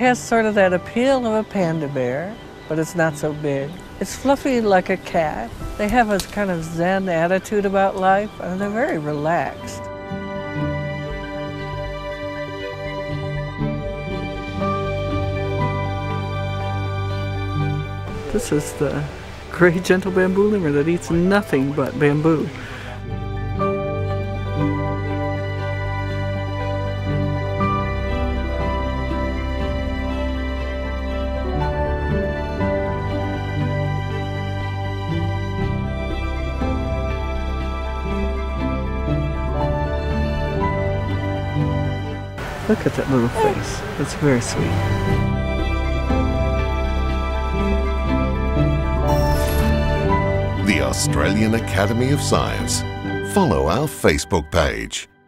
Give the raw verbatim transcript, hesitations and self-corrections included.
has sort of that appeal of a panda bear, but it's not so big. It's fluffy like a cat. They have a kind of zen attitude about life, and they're very relaxed. This is the gray gentle bamboo lemur that eats nothing but bamboo. Look at that little face. It's very sweet. The Australian Academy of Science. Follow our Facebook page.